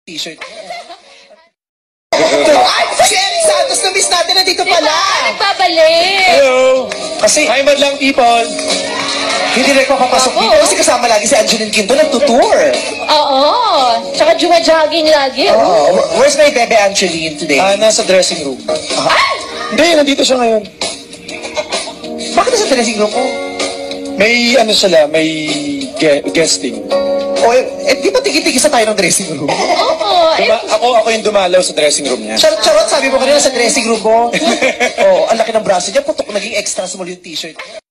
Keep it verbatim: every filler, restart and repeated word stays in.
T-shirt. Ay, si Eric Santos, na-miss natin, nandito pala. Diba? Nagbabalik. Hello! Kasi, hi madlang people! Hindi rin papapasok dito kasi kasama lagi si Angeline Quinto, nagtutour. Oo. Tsaka juma-jogging lagi. Oh, where's my bebe Angeline today? Ah, nasa dressing room. Ay! Hindi, nandito siya ngayon. Bakit nasa dressing room ko? May, ano sila, may ge- guesting. O, eh, eh, di ba tigi-tigi sa tayo ng dressing room? Oo. Eh, Duma- ako, ako yung dumalaw sa dressing room niya. Charot, charot, sabi mo kanina sa dressing room ko. Oh, ang laki ng braso niya, putok, naging extra small yung t-shirt.